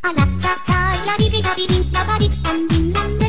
あなたたやりびたびびんなばりつたんびんなん